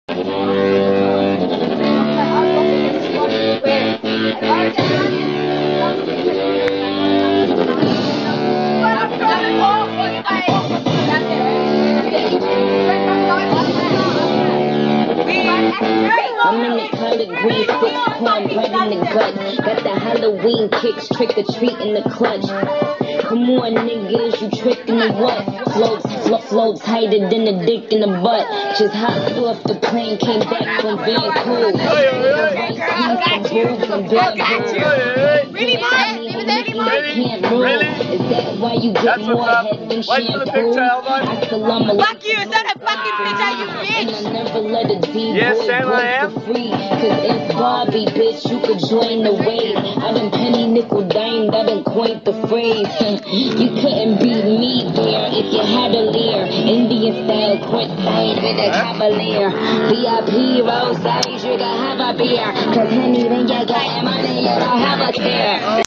I'm in the collard green, 6 corn bread in the gut. Got the Halloween kicks, trick or treat in the clutch. Come on, niggas, you trickin' the what? Floats tighter than the dick in the butt. Just hopped off the plane, came back from being cool. Is that why you get more head than shampoo? Fuck you, is that a fucking picture, you bitch? And I never let a D-boy go for free. Cause it's Barbie, bitch, you could join the wave. I done penny nickel dime, I done coined the phrase. You couldn't beat me there if you had a leer. Indian style, courtside with a cavalier. VIP, roadside, you can have a beer. Cause honey, when you got money, you don't have a care.